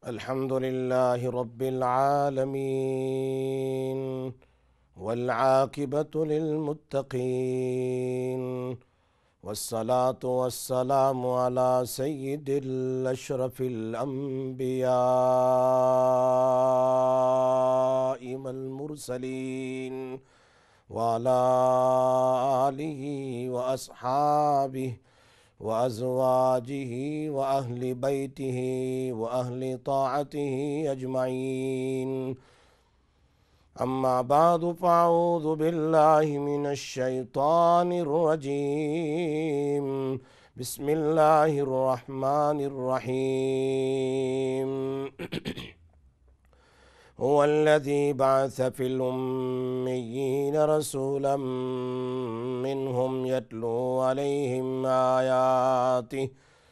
الحمد لله رب العالمين والعاقبة للمتقين والصلاة والسلام على سيد الأشرف الأنبياء والمرسلين وعلى آله وأصحابه وأزواجه وأهل بيته وأهل طاعته أجمعين. أما بعد فأعوذ بالله من الشيطان الرجيم. بسم الله الرحمن الرحيم. هو الذي بعث في الأميين رسولا منهم يتلو عليهم آياته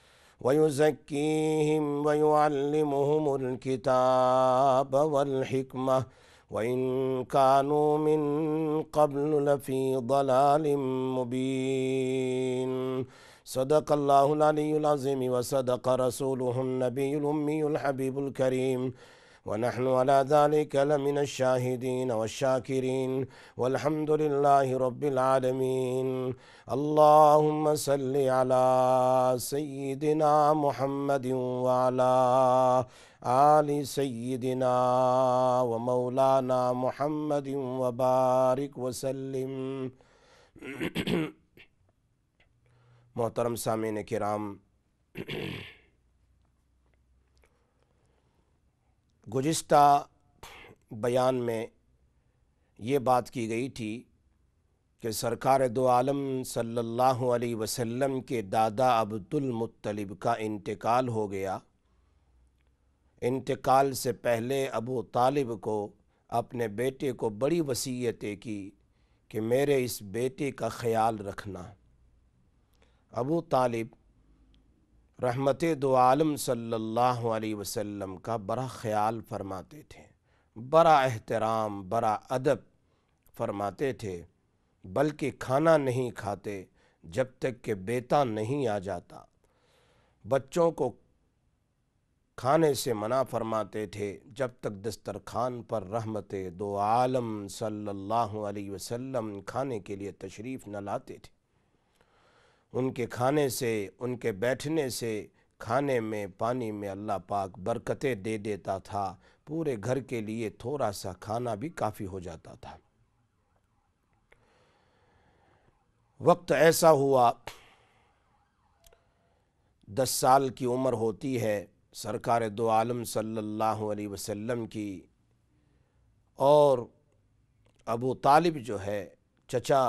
ويزكيهم ويعلمهم الكتاب والحكمة وإن كانوا من قبل لفي ضلال مبين. صدق الله العلي العظيم وصدق رسوله النبي الأمي الحبيب الكريم، ونحن على ذلك لمن الشاهدين والشاكرين، والحمد لله رب العالمين. اللهم صل على سيدنا محمد وعلى آل سيدنا ومولانا محمد وبارك وسلم. محترم سامعین کرام، گزشتہ بیان میں یہ بات کی گئی تھی کہ سرکار دو عالم صلی اللہ علیہ وسلم کے دادا عبد المطلب کا انتقال ہو گیا۔ انتقال سے پہلے ابو طالب کو اپنے بیٹے کو بڑی وصیتیں کی کہ میرے اس بیٹے کا خیال رکھنا۔ ابو طالب رحمت دو عالم صلی اللہ علیہ وسلم کا بڑا خیال فرماتے تھے، بڑا احترام، بڑا ادب فرماتے تھے، بلکہ کھانا نہیں کھاتے جب تک کہ بیٹا نہیں آ جاتا۔ بچوں کو کھانے سے منع فرماتے تھے جب تک دسترخوان پر رحمت دو عالم صلی اللہ علیہ وسلم کھانے کے لیے تشریف نہ لاتے تھے۔ ان کے کھانے سے، ان کے بیٹھنے سے، کھانے میں، پانی میں اللہ پاک برکتیں دے دیتا تھا، پورے گھر کے لیے تھوڑا سا کھانا بھی کافی ہو جاتا تھا۔ وقت ایسا ہوا، 10 سال کی عمر ہوتی ہے سرکار دو عالم صلی اللہ علیہ وسلم کی، اور ابو طالب جو ہے چچا،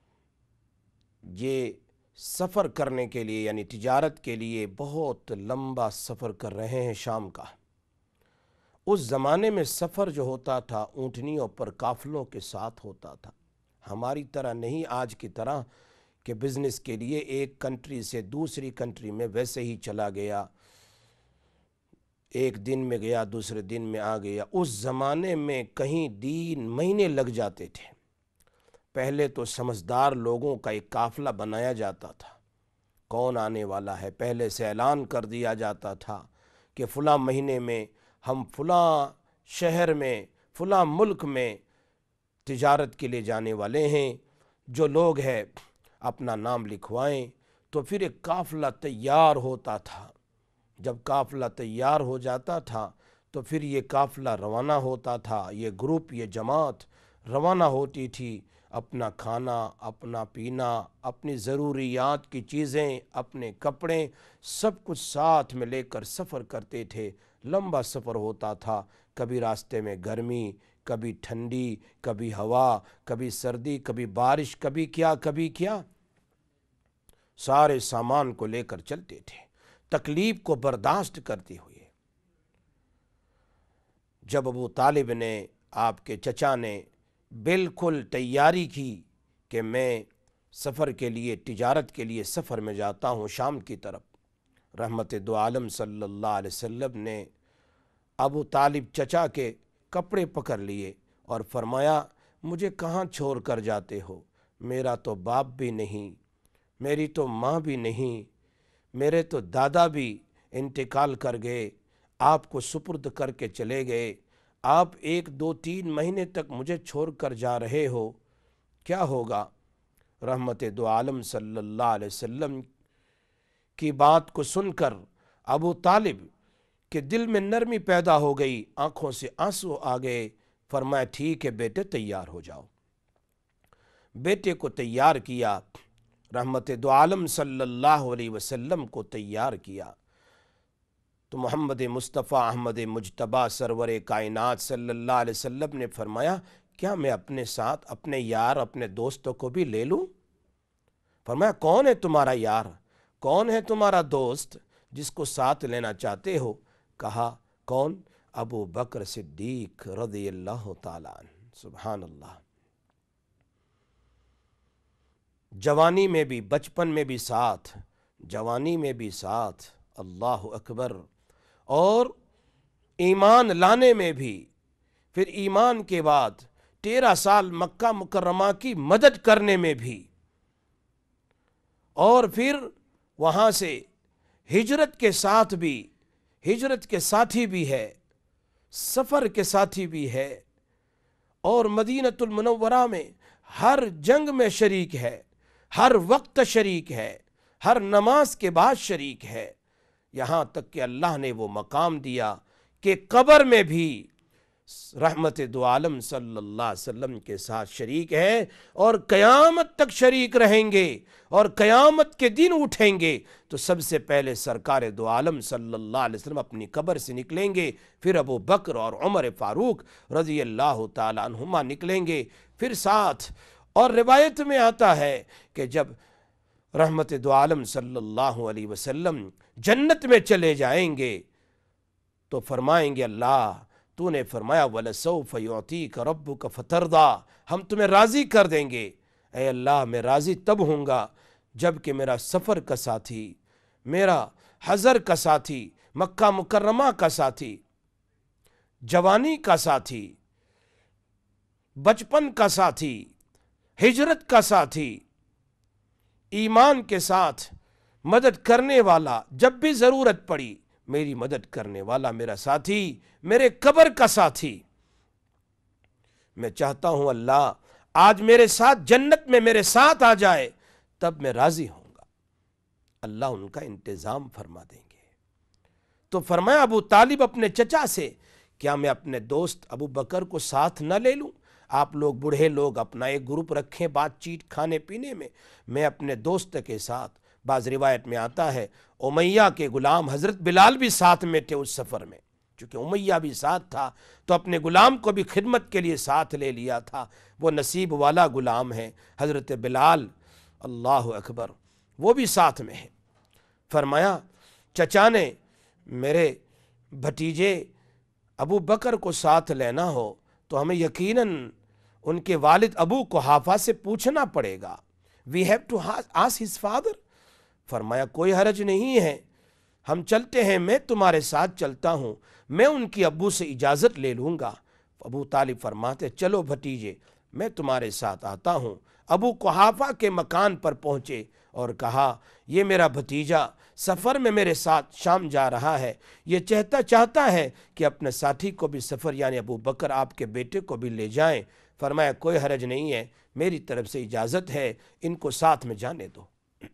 یہ سفر کرنے کے لیے یعنی تجارت کے لیے بہت لمبا سفر کر رہے ہیں شام کا۔ اس زمانے میں سفر جو ہوتا تھا اونٹنیوں پر قافلوں کے ساتھ ہوتا تھا، ہماری طرح نہیں آج کی طرح کہ بزنس کے لیے ایک کنٹری سے دوسری کنٹری میں ویسے ہی چلا گیا، ایک دن میں گیا دوسرے دن میں آ گیا۔ اس زمانے میں کہیں دن مہینے لگ جاتے تھے۔ پہلے تو سمجھدار لوگوں کا ایک قافلہ بنایا جاتا تھا، کون آنے والا ہے، پہلے سے اعلان کر دیا جاتا تھا کہ فلاں مہینے میں ہم فلاں شہر میں، فلاں ملک میں تجارت کے لیے جانے والے ہیں، جو لوگ ہیں اپنا نام لکھوائیں۔ تو پھر ایک قافلہ تیار ہوتا تھا۔ جب قافلہ تیار ہو جاتا تھا تو پھر یہ قافلہ روانہ ہوتا تھا، یہ گروپ، یہ جماعت روانہ ہوتی تھی، اپنا کھانا، اپنا پینا، اپنی ضروریات کی چیزیں، اپنے کپڑے، سب کچھ ساتھ میں لے کر سفر کرتے تھے۔ لمبا سفر ہوتا تھا، کبھی راستے میں گرمی، کبھی ٹھنڈی، کبھی ہوا، کبھی سردی، کبھی بارش، کبھی کیا سارے سامان کو لے کر چلتے تھے، تکلیف کو برداشت کرتے ہوئے۔ جب ابو طالب نے، آپ کے چچا نے بالکل تیاری کی کہ میں سفر کے لیے، تجارت کے لیے سفر میں جاتا ہوں شام کی طرف، رحمت دو عالم صلی اللہ علیہ وسلم نے ابو طالب چچا کے کپڑے پکڑ لیے اور فرمایا، مجھے کہاں چھوڑ کر جاتے ہو؟ میرا تو باپ بھی نہیں، میری تو ماں بھی نہیں، میرے تو دادا بھی انتقال کر گئے، آپ کو سپرد کر کے چلے گئے، آپ 1 2 3 مہینے تک مجھے چھوڑ کر جا رہے ہو، کیا ہوگا؟ رحمت دو عالم صلی اللہ علیہ وسلم کی بات کو سن کر ابو طالب کے دل میں نرمی پیدا ہو گئی، آنکھوں سے آنسو آ گئے۔ فرمایا ٹھیک ہے بیٹے، تیار ہو جاؤ۔ بیٹے کو تیار کیا، رحمت دو عالم صلی اللہ علیہ وسلم کو تیار کیا تو محمد مصطفیٰ احمد مجتبیٰ سرور کائنات صلی اللہ علیہ وسلم نے فرمایا کیا میں اپنے ساتھ اپنے یار اپنے دوستوں کو بھی لے لوں؟ فرمایا کون ہے تمہارا یار، کون ہے تمہارا دوست جس کو ساتھ لینا چاہتے ہو؟ کہا کون؟ ابو بکر صدیق رضی اللہ تعالیٰ عنہ۔ سبحان اللہ، جوانی میں بھی، بچپن میں بھی ساتھ، جوانی میں بھی ساتھ، اللہ اکبر، اور ایمان لانے میں بھی، پھر ایمان کے بعد 13 سال مکہ مکرمہ کی مدد کرنے میں بھی، اور پھر وہاں سے ہجرت کے ساتھ بھی، ہجرت کے ساتھی بھی ہے، سفر کے ساتھی بھی ہے، اور مدینۃ المنورہ میں ہر جنگ میں شریک ہے، ہر وقت شریک ہے، ہر نماز کے بعد شریک ہے، یہاں تک کہ اللہ نے وہ مقام دیا کہ قبر میں بھی رحمت دو عالم صلی اللہ علیہ وسلم کے ساتھ شریک ہے، اور قیامت تک شریک رہیں گے، اور قیامت کے دن اٹھیں گے تو سب سے پہلے سرکار دو عالم صلی اللہ علیہ وسلم اپنی قبر سے نکلیں گے، پھر ابو بکر اور عمر فاروق رضی اللہ تعالیٰ عنہما نکلیں گے، پھر ساتھ۔ اور روایت میں آتا ہے کہ جب رحمت دو عالم صلی اللہ علیہ وسلم جنت میں چلے جائیں گے تو فرمائیں گے اللہ تو نے فرمایا وَلَسَوْفَ يُعْطِيكَ رَبُّكَ فَتَرْضَىٰ، ہم تمہیں راضی کر دیں گے۔ اے اللہ میں راضی تب ہوں گا جب کہ میرا سفر کا ساتھی، میرا حضر کا ساتھی، مکہ مکرمہ کا ساتھی، جوانی کا ساتھی، بچپن کا ساتھی، ہجرت کا ساتھی، ایمان کے ساتھ مدد کرنے والا، جب بھی ضرورت پڑی میری مدد کرنے والا میرا ساتھی، میرے قبر کا ساتھی۔ میں چاہتا ہوں اللہ آج میرے ساتھ جنت میں میرے ساتھ آ جائے، تب میں راضی ہوں گا۔ اللہ ان کا انتظام فرما دیں گے۔ تو فرمایا ابو طالب اپنے چچا سے کیا میں اپنے دوست ابو بکر کو ساتھ نہ لے لوں؟ آپ لوگ بوڑھے لوگ اپنا ایک گروپ رکھیں بات چیت کھانے پینے میں اپنے دوست کے ساتھ، بعض روایت میں آتا ہے امیہ کے غلام حضرت بلال بھی ساتھ میں تھے اس سفر میں، چونکہ امیہ بھی ساتھ تھا تو اپنے غلام کو بھی خدمت کے لیے ساتھ لے لیا تھا۔ وہ نصیب والا غلام ہے حضرت بلال، اللہ اکبر، وہ بھی ساتھ میں ہے۔ فرمایا چچا نے میرے بھتیجے ابو بکر کو ساتھ لینا ہو تو ہمیں یقیناً ان کے والد ابو قحافہ سے پوچھنا پڑے گا۔ We have to ask his father۔ فرمایا کوئی حرج نہیں ہے، ہم چلتے ہیں، میں تمہارے ساتھ چلتا ہوں، میں ان کی ابو سے اجازت لے لوں گا۔ ابو طالب فرماتے چلو بھتیجے میں تمہارے ساتھ آتا ہوں۔ ابو قحافہ کے مکان پر پہنچے اور کہا یہ میرا بھتیجا سفر میں میرے ساتھ شام جا رہا ہے، یہ چاہتا ہے کہ اپنے ساتھی کو بھی سفر یعنی ابو بکر آپ کے بیٹے کو بھی لے جائیں۔ فرمایا کوئی حرج نہیں ہے، میری طرف سے اجازت ہے، ان کو ساتھ میں جانے دو۔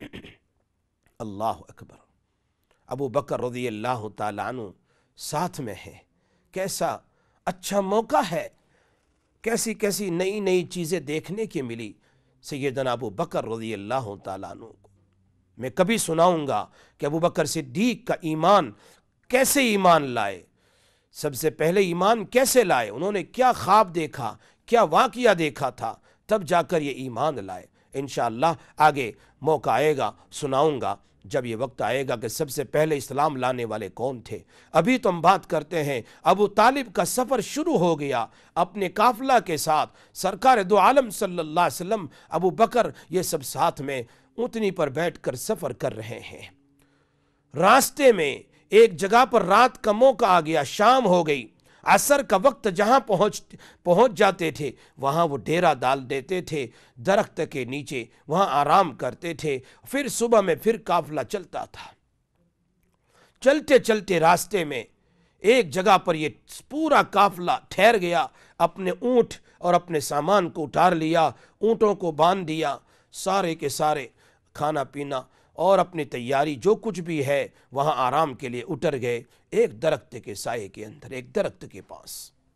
اللہ اکبر، ابو بکر رضی اللہ تعالیٰ عنہ ساتھ میں ہے۔ کیسا اچھا موقع ہے، کیسی کیسی نئی نئی چیزیں دیکھنے کی ملی سیدنا ابو بکر رضی اللہ تعالیٰ عنہ کو۔ میں کبھی سناؤں گا کہ ابو بکر صدیق کا ایمان کیسے ایمان لائے، سب سے پہلے ایمان کیسے لائے، انہوں نے کیا خواب دیکھا، کیا واقعہ دیکھا تھا، تب جا کر یہ ایمان لائے۔ انشاءاللہ آگے موقع آئے گا سناؤں گا، جب یہ وقت آئے گا کہ سب سے پہلے اسلام لانے والے کون تھے۔ ابھی تو ہم بات کرتے ہیں ابو طالب کا سفر شروع ہو گیا اپنے قافلہ کے ساتھ، سرکار دو عالم صلی اللہ علیہ وسلم، ابو بکر، یہ سب ساتھ میں اونٹنی پر بیٹھ کر سفر کر رہے ہیں۔ راستے میں ایک جگہ پر رات کا موقع آ گیا، شام ہو گئی، عصر کا وقت جہاں پہنچ جاتے تھے وہاں وہ ڈیرا ڈال دیتے تھے درخت کے نیچے، وہاں آرام کرتے تھے، پھر صبح میں پھر قافلہ چلتا تھا۔ چلتے چلتے راستے میں ایک جگہ پر یہ پورا قافلہ ٹھہر گیا، اپنے اونٹ اور اپنے سامان کو اتار لیا، اونٹوں کو باندھ دیا، سارے کے سارے کھانا پینا اور اپنی تیاری جو کچھ بھی ہے وہاں آرام کے لیے اتر گئے، ایک درخت کے سائے کے اندر، ایک درخت کے پاس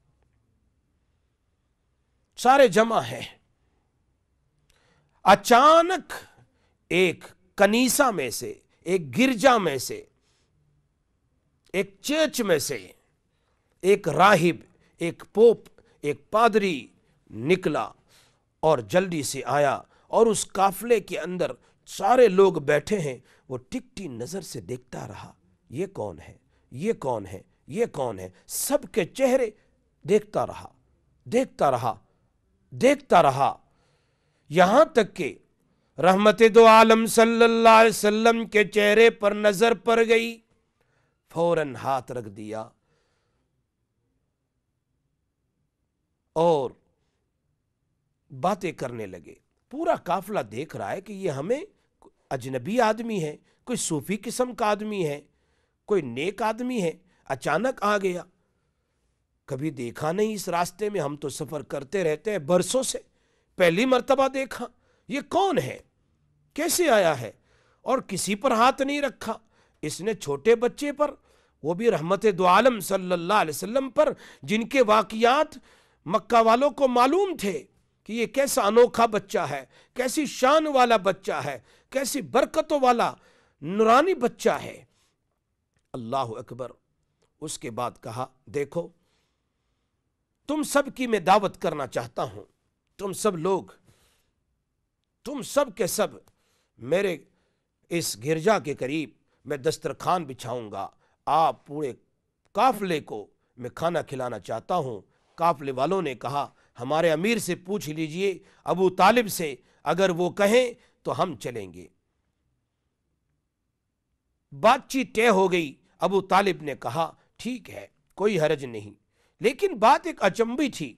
سارے جمع ہیں۔ اچانک ایک کنیسہ میں سے، ایک گرجا میں سے، ایک چرچ میں سے ایک راہب، ایک پوپ، ایک پادری نکلا اور جلدی سے آیا، اور اس قافلے کے اندر سارے لوگ بیٹھے ہیں، وہ ٹکٹی نظر سے دیکھتا رہا، یہ کون ہے، یہ کون ہے، یہ کون ہے، سب کے چہرے دیکھتا رہا، دیکھتا رہا، دیکھتا رہا، یہاں تک کہ رحمت دو عالم صلی اللہ علیہ وسلم کے چہرے پر نظر پڑ گئی، فوراً ہاتھ رکھ دیا اور باتیں کرنے لگے۔ پورا قافلہ دیکھ رہا ہے کہ یہ ہمیں اجنبی آدمی ہے، کوئی صوفی قسم کا آدمی ہے، کوئی نیک آدمی ہے، اچانک آ گیا، کبھی دیکھا نہیں اس راستے میں، ہم تو سفر کرتے رہتے ہیں برسوں سے، پہلی مرتبہ دیکھا، یہ کون ہے، کیسے آیا ہے، اور کسی پر ہاتھ نہیں رکھا، اس نے چھوٹے بچے پر، وہ بھی رحمت دو عالم صلی اللہ علیہ وسلم پر، جن کے واقعات مکہ والوں کو معلوم تھے کہ یہ کیسا انوکھا بچہ ہے، کیسی شان والا بچہ ہے، کیسی برکتوں والا نورانی بچہ ہے۔ اللہ اکبر۔ اس کے بعد کہا، دیکھو تم سب کی میں دعوت کرنا چاہتا ہوں، تم سب لوگ، تم سب کے سب میرے اس گرجا کے قریب میں دسترخوان بچھاؤں گا، آپ پورے قافلے کو میں کھانا کھلانا چاہتا ہوں۔ قافلے والوں نے کہا، ہمارے امیر سے پوچھ لیجئے، ابو طالب سے، اگر وہ کہیں تو ہم چلیں گے۔ بات چیت طے ہو گئی، ابو طالب نے کہا ٹھیک ہے، کوئی حرج نہیں، لیکن بات ایک اچنبھی تھی،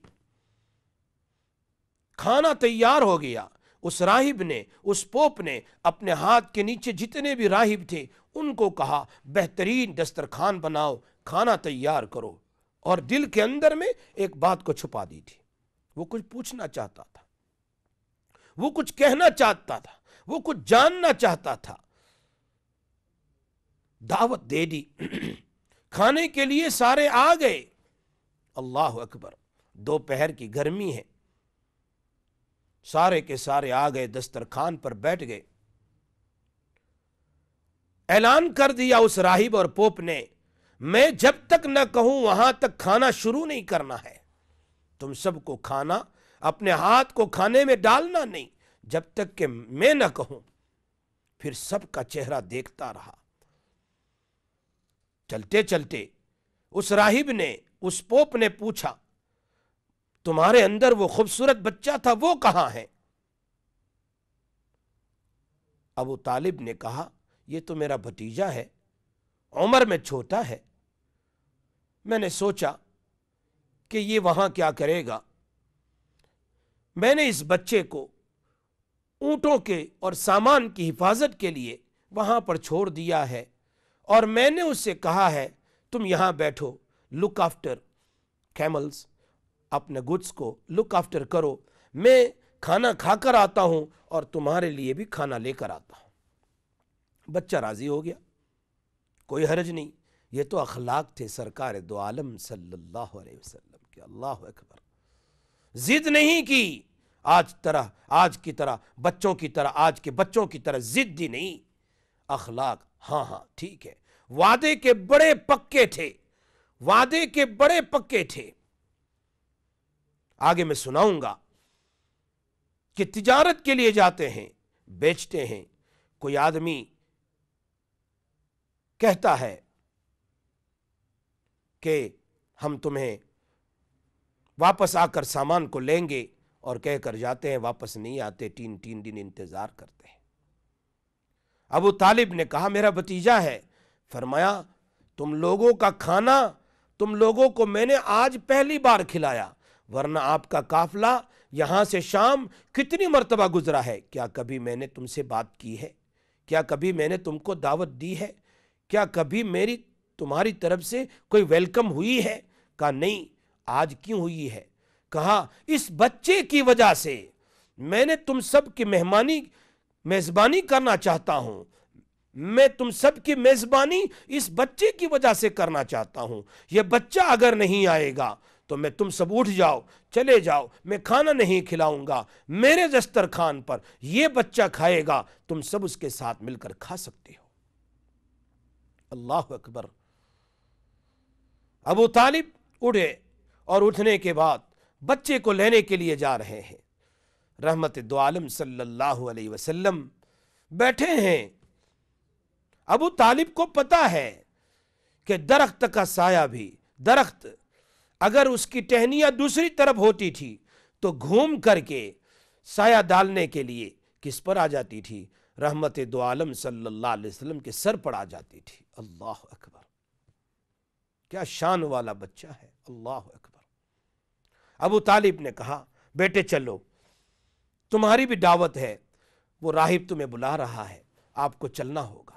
کھانا تیار ہو گیا، اس راہب نے، اس پوپ نے اپنے ہاتھ کے نیچے جتنے بھی راہب تھے ان کو کہا بہترین دسترخوان بناؤ، کھانا تیار کرو، اور دل کے اندر میں ایک بات کو چھپا دی تھی، وہ کچھ پوچھنا چاہتا تھا، وہ کچھ کہنا چاہتا تھا، وہ کچھ جاننا چاہتا تھا۔ دعوت دے دی، کھانے کے لیے سارے آ گئے، اللہ اکبر، دوپہر کی گرمی ہے، سارے کے سارے آ گئے، دسترخوان پر بیٹھ گئے۔ اعلان کر دیا اس راہب اور پوپ نے، میں جب تک نہ کہوں وہاں تک کھانا شروع نہیں کرنا ہے، تم سب کو کھانا، اپنے ہاتھ کو کھانے میں ڈالنا نہیں جب تک کہ میں نہ کہوں۔ پھر سب کا چہرہ دیکھتا رہا۔ چلتے چلتے اس راہب نے، اس پوپ نے پوچھا، تمہارے اندر وہ خوبصورت بچہ تھا، وہ کہاں ہے؟ ابو طالب نے کہا، یہ تو میرا بھتیجا ہے، عمر میں چھوٹا ہے، میں نے سوچا کہ یہ وہاں کیا کرے گا، میں نے اس بچے کو اونٹوں کے اور سامان کی حفاظت کے لیے وہاں پر چھوڑ دیا ہے، اور میں نے اس سے کہا ہے تم یہاں بیٹھو، لک آفٹر کیملز، اپنے گڈس کو لک آفٹر کرو، میں کھانا کھا کر آتا ہوں اور تمہارے لیے بھی کھانا لے کر آتا ہوں۔ بچہ راضی ہو گیا، کوئی حرج نہیں، یہ تو اخلاق تھے سرکار دو عالم صلی اللہ علیہ وسلم کے، اللہ اکبر۔ ضد نہیں کی، آج کی طرح بچوں کی طرح، آج کے بچوں کی طرح ضدی نہیں، اخلاق، ہاں ٹھیک ہے، وعدے کے بڑے پکے تھے، وعدے کے بڑے پکے تھے۔ آگے میں سناؤں گا کہ تجارت کے لیے جاتے ہیں، بیچتے ہیں، کوئی آدمی کہتا ہے کہ ہم تمہیں واپس آ کر سامان کو لیں گے، اور کہہ کر جاتے ہیں، واپس نہیں آتے، تین دن انتظار کرتے ہیں۔ ابو طالب نے کہا میرا بھتیجا ہے، فرمایا تم لوگوں کا کھانا تم لوگوں کو میں نے آج پہلی بار کھلایا، ورنہ آپ کا قافلہ یہاں سے شام کتنی مرتبہ گزرا ہے، کیا کبھی میں نے تم سے بات کی ہے؟ کیا کبھی میں نے تم کو دعوت دی ہے؟ کیا کبھی میری تمہاری طرف سے کوئی ویلکم ہوئی ہے؟ کہا نہیں۔ آج کیوں ہوئی ہے؟ کہا اس بچے کی وجہ سے میں نے تم سب کی میزبانی کرنا چاہتا ہوں، میں تم سب کی میزبانی اس بچے کی وجہ سے کرنا چاہتا ہوں۔ یہ بچہ اگر نہیں آئے گا تو میں تم سب اٹھ جاؤ، چلے جاؤ، میں کھانا نہیں کھلاؤں گا، میرے دسترخوان پر یہ بچہ کھائے گا، تم سب اس کے ساتھ مل کر کھا سکتے ہو۔ اللہ اکبر۔ ابو طالب اٹھے اور اٹھنے کے بعد بچے کو لینے کے لیے جا رہے ہیں۔ رحمت دو عالم صلی اللہ علیہ وسلم بیٹھے ہیں۔ ابو طالب کو پتا ہے کہ درخت کا سایہ بھی، درخت اگر اس کی ٹہنیاں دوسری طرف ہوتی تھی تو گھوم کر کے سایہ ڈالنے کے لیے کس پر آ جاتی تھی؟ رحمت دو عالم صلی اللہ علیہ وسلم کے سر پر آ جاتی تھی۔ اللہ اکبر، کیا شان والا بچہ ہے، اللہ اکبر۔ ابو طالب نے کہا بیٹے چلو، تمہاری بھی دعوت ہے، وہ راہب تمہیں بلا رہا ہے، آپ کو چلنا ہوگا۔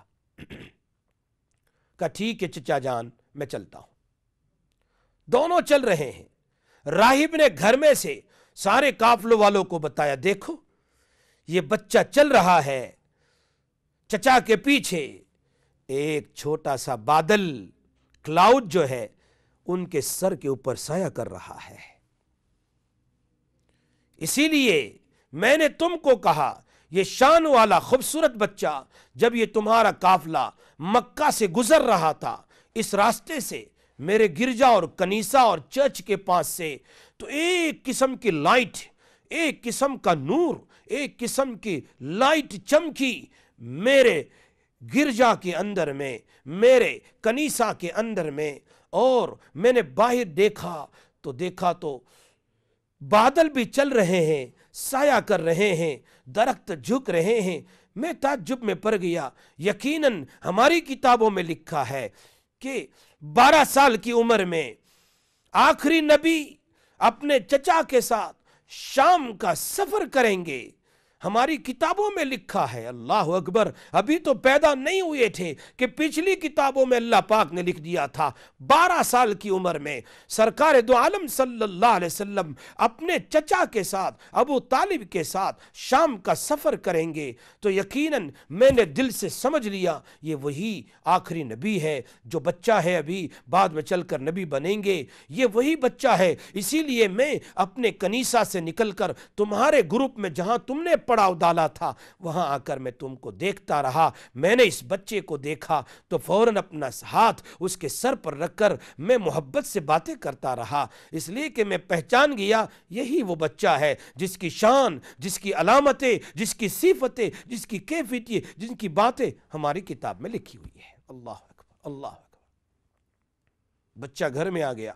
کہا ٹھیک ہے چچا جان، میں چلتا ہوں۔ دونوں چل رہے ہیں۔ راہب نے گھر میں سے سارے قافلوں والوں کو بتایا، دیکھو یہ بچہ چل رہا ہے، چچا کے پیچھے ایک چھوٹا سا بادل، کلاؤڈ جو ہے، ان کے سر کے اوپر سایہ کر رہا ہے۔ اسی لیے میں نے تم کو کہا یہ شان والا خوبصورت بچہ جب یہ تمہارا قافلہ مکہ سے گزر رہا تھا، اس راستے سے میرے گرجا اور کنیسہ اور چرچ کے پاس سے، تو ایک قسم کی لائٹ، ایک قسم کا نور، ایک قسم کی لائٹ چمکی میرے گرجا کے اندر میں، میرے کنیسہ کے اندر میں، اور میں نے باہر دیکھا تو بادل بھی چل رہے ہیں، سایہ کر رہے ہیں، درخت جھک رہے ہیں۔ میں تعجب میں پڑ گیا۔ یقیناً ہماری کتابوں میں لکھا ہے کہ 12 سال کی عمر میں آخری نبی اپنے چچا کے ساتھ شام کا سفر کریں گے۔ ہماری کتابوں میں لکھا ہے، اللہ اکبر۔ ابھی تو پیدا نہیں ہوئے تھے کہ پچھلی کتابوں میں اللہ پاک نے لکھ دیا تھا 12 سال کی عمر میں سرکار دو عالم صلی اللہ علیہ وسلم اپنے چچا کے ساتھ، ابو طالب کے ساتھ شام کا سفر کریں گے۔ تو یقیناً میں نے دل سے سمجھ لیا یہ وہی آخری نبی ہے، جو بچہ ہے ابھی بعد میں چل کر نبی بنیں گے، یہ وہی بچہ ہے۔ اسی لیے میں اپنے کنیسہ سے نکل کر تمہارے گروپ میں جہاں تم نے پڑاؤ ڈالا تھا وہاں آ کر میں تم کو دیکھتا رہا۔ میں نے اس بچے کو دیکھا تو فوراً اپنا ہاتھ اس کے سر پر رکھ کر میں محبت سے باتیں کرتا رہا، اس لیے کہ میں پہچان گیا یہی وہ بچہ ہے جس کی شان، جس کی علامتیں، جس کی صفتیں، جس کی کیفیتیں، جن کی باتیں ہماری کتاب میں لکھی ہوئی ہے۔ اللہ اکبر، اللہ اکبر۔ بچہ گھر میں آ گیا،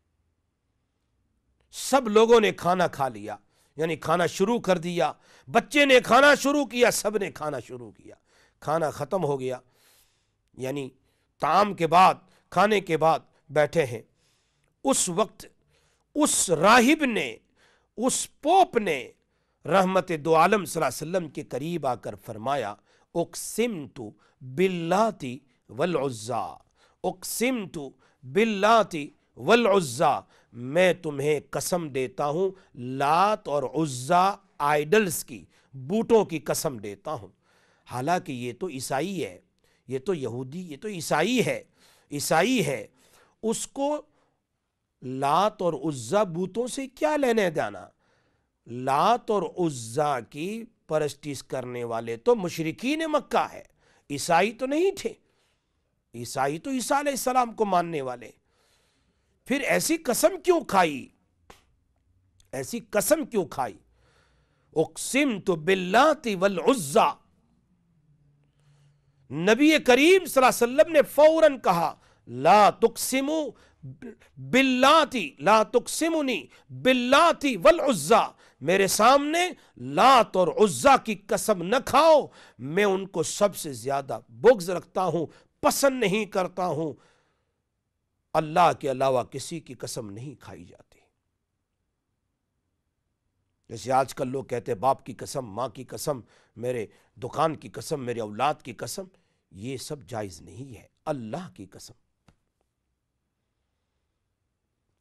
سب لوگوں نے کھانا کھا لیا، یعنی کھانا شروع کر دیا۔ بچے نے کھانا شروع کیا، سب نے کھانا شروع کیا۔ کھانا ختم ہو گیا، یعنی طعام کے بعد، کھانے کے بعد بیٹھے ہیں۔ اس وقت اس راہب نے، اس پوپ نے رحمت دو عالم صلی اللہ علیہ وسلم کے قریب آ کر فرمایا اقسمت باللات والعزا، اقسمت باللات والعزا، میں تمہیں قسم دیتا ہوں لات اور عزا آئیڈلز کی، بوٹوں کی قسم دیتا ہوں۔ حالانکہ یہ تو عیسائی ہے، یہ تو یہودی، یہ تو عیسائی ہے، عیسائی ہے، اس کو لات اور عزا بوتوں سے کیا لینے دینا؟ لات اور عزا کی پرستش کرنے والے تو مشرکین مکہ ہے، عیسائی تو نہیں تھے۔ عیسائی تو عیسیٰ علیہ السلام کو ماننے والے۔ پھر ایسی قسم کیوں کھائی؟ ایسی قسم کیوں کھائی؟ اقسمت باللات والعزا۔ نبی کریم صلی اللہ علیہ وسلم نے فوراً کہا لا تقسموا باللات، لا تقسمنی باللات والعزا، میرے سامنے لات اور عزا کی قسم نہ کھاؤ، میں ان کو سب سے زیادہ بغض رکھتا ہوں، پسند نہیں کرتا ہوں۔ اللہ کے علاوہ کسی کی قسم نہیں کھائی جاتی۔ جیسے آج کل لوگ کہتے ہیں باپ کی قسم، ماں کی قسم، میرے دکان کی قسم، میرے اولاد کی قسم، یہ سب جائز نہیں ہے۔ اللہ کی قسم،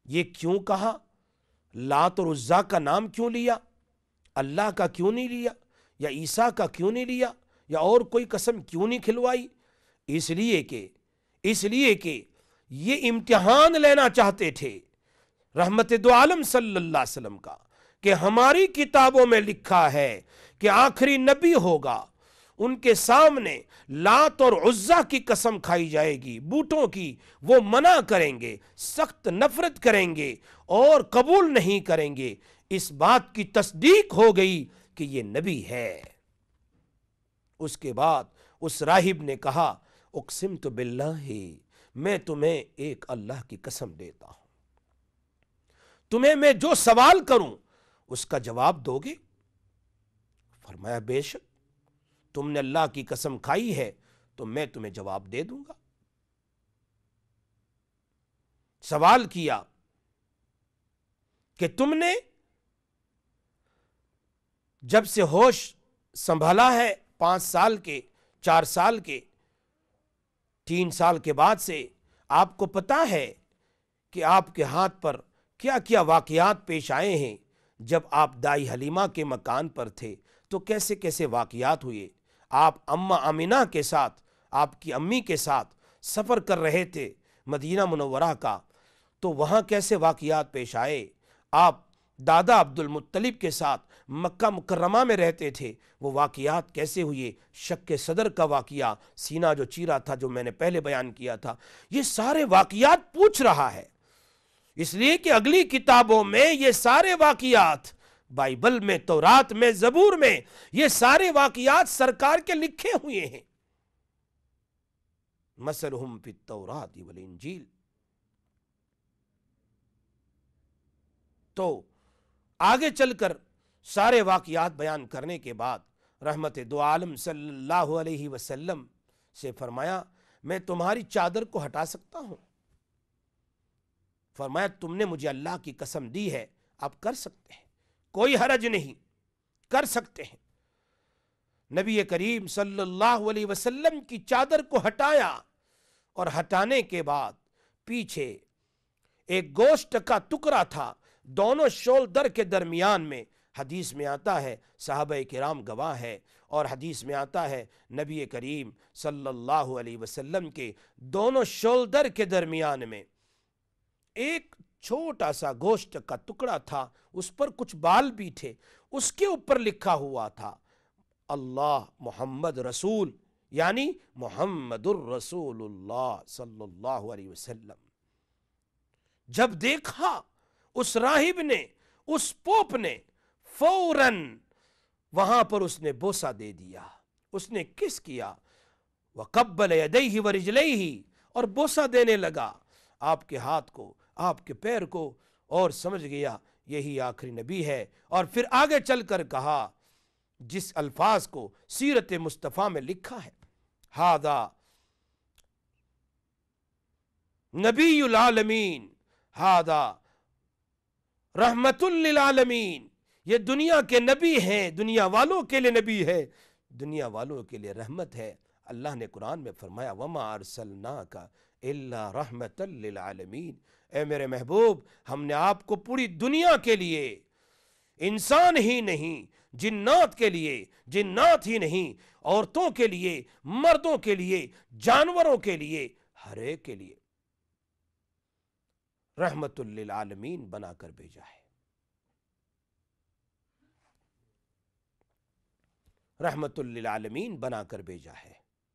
یہ کیوں کہا؟ لات اور عزا کا نام کیوں لیا؟ اللہ کا کیوں نہیں لیا؟ یا عیسیٰ کا کیوں نہیں لیا؟ یا اور کوئی قسم کیوں نہیں کھلوائی؟ اس لیے کہ یہ امتحان لینا چاہتے تھے رحمت دو عالم صلی اللہ علیہ وسلم کا، کہ ہماری کتابوں میں لکھا ہے کہ آخری نبی ہوگا، ان کے سامنے لات اور عزا کی قسم کھائی جائے گی، بوٹوں کی، وہ منع کریں گے، سخت نفرت کریں گے اور قبول نہیں کریں گے۔ اس بات کی تصدیق ہو گئی کہ یہ نبی ہے۔ اس کے بعد اس راہب نے کہا، اقسمت باللہ، میں تمہیں ایک اللہ کی قسم دیتا ہوں، تمہیں میں جو سوال کروں اس کا جواب دو گے؟ فرمایا بے شک، تم نے اللہ کی قسم کھائی ہے تو میں تمہیں جواب دے دوں گا۔ سوال کیا کہ تم نے جب سے ہوش سنبھالا ہے، 5 سال کے، 4 سال کے، 3 سال کے بعد سے آپ کو پتا ہے کہ آپ کے ہاتھ پر کیا کیا واقعات پیش آئے ہیں؟ جب آپ دائی حلیمہ کے مکان پر تھے تو کیسے کیسے واقعات ہوئے؟ آپ اماں آمینہ کے ساتھ، آپ کی امی کے ساتھ سفر کر رہے تھے مدینہ منورہ کا، تو وہاں کیسے واقعات پیش آئے؟ آپ دادا عبد المطلب کے ساتھ مکہ مکرمہ میں رہتے تھے، وہ واقعات کیسے ہوئے؟ شق صدر کا واقعہ، سینہ جو چیرا تھا، جو میں نے پہلے بیان کیا تھا، یہ سارے واقعات پوچھ رہا ہے، اس لیے کہ اگلی کتابوں میں یہ سارے واقعات، بائبل میں، تورات میں، زبور میں، یہ سارے واقعات سرکار کے لکھے ہوئے ہیں۔ مثلہم فی التوراۃ والانجیل۔ تو آگے چل کر سارے واقعات بیان کرنے کے بعد رحمت دو عالم صلی اللہ علیہ وسلم سے فرمایا، میں تمہاری چادر کو ہٹا سکتا ہوں؟ فرمایا، تم نے مجھے اللہ کی قسم دی ہے، آپ کر سکتے ہیں، کوئی حرج نہیں، کر سکتے ہیں۔ نبی کریم صلی اللہ علیہ وسلم کی چادر کو ہٹایا، اور ہٹانے کے بعد پیچھے ایک گوشت کا ٹکڑا تھا، دونوں شولڈر کے درمیان میں، حدیث میں آتا ہے، صحابہ کرام گواہ ہے، اور حدیث میں آتا ہے نبی کریم صلی اللہ علیہ وسلم کے دونوں شولڈر کے درمیان میں ایک چھوٹا سا گوشت کا ٹکڑا تھا، اس پر کچھ بال بھی تھے، اس کے اوپر لکھا ہوا تھا اللہ محمد رسول، یعنی محمد الرسول اللہ صلی اللہ علیہ وسلم۔ جب دیکھا اس راہب نے، اس پوپ نے، فوراً وہاں پر اس نے بوسہ دے دیا، اس نے کس کیا، وَقَبَّلَ يَدَيْهِ وَرِجْلَيْهِ، اور بوسہ دینے لگا آپ کے ہاتھ کو، آپ کے پیر کو، اور سمجھ گیا یہی آخری نبی ہے۔ اور پھر آگے چل کر کہا جس الفاظ کو سیرت مصطفیٰ میں لکھا ہے، ہذا نبی العالمین، ہذا رحمت للعالمین، یہ دنیا کے نبی ہیں، دنیا والوں کے لیے نبی ہے، دنیا والوں کے لیے رحمت ہے۔ اللہ نے قرآن میں فرمایا، وَمَا أَرْسَلْنَاكَ إِلَّا رَحْمَةً لِلْعَالَمِينَ، اے میرے محبوب، ہم نے آپ کو پوری دنیا کے لیے، انسان ہی نہیں، جنات کے لیے، جنات ہی نہیں، عورتوں کے لیے، مردوں کے لیے، جانوروں کے لیے، ہر ایک کے لیے رحمت للعالمین بنا کر بھیجا ہے۔ رحمت للعالمین بنا کر بھیجا ہے۔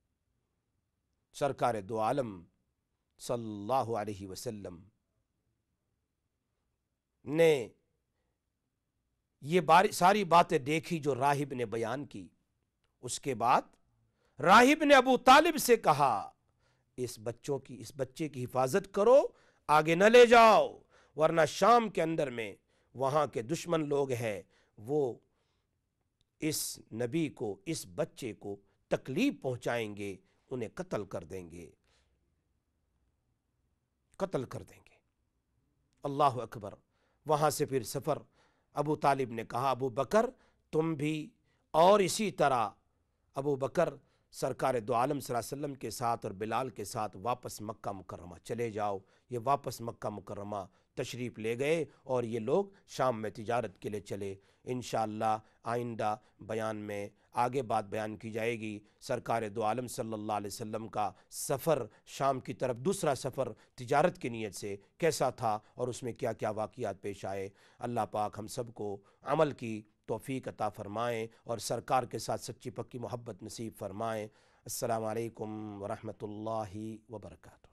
سرکار دو عالم صلی اللہ علیہ وسلم نے یہ ساری باتیں دیکھی جو راہب نے بیان کی۔ اس کے بعد راہب نے ابو طالب سے کہا، اس بچے کی حفاظت کرو، آگے نہ لے جاؤ، ورنہ شام کے اندر میں وہاں کے دشمن لوگ ہیں، وہ اس نبی کو، اس بچے کو تکلیف پہنچائیں گے، انہیں قتل کر دیں گے، قتل کر دیں گے۔ اللہ اکبر۔ وہاں سے پھر سفر، ابو طالب نے کہا، ابو بکر تم بھی، اور اسی طرح ابو بکر سرکار دو عالم صلی اللہ علیہ وسلم کے ساتھ اور بلال کے ساتھ واپس مکہ مکرمہ چلے جاؤ۔ یہ واپس مکہ مکرمہ تشریف لے گئے اور یہ لوگ شام میں تجارت کے لیے چلے۔ انشاءاللہ آئندہ بیان میں آگے بات بیان کی جائے گی، سرکار دو عالم صلی اللہ علیہ وسلم کا سفر شام کی طرف، دوسرا سفر تجارت کی نیت سے کیسا تھا اور اس میں کیا کیا واقعات پیش آئے۔ اللہ پاک ہم سب کو عمل کی توفیق عطا فرمائیں اور سرکار کے ساتھ سچی پکی محبت نصیب فرمائیں۔ السلام علیکم ورحمۃ اللہ وبرکاتہ۔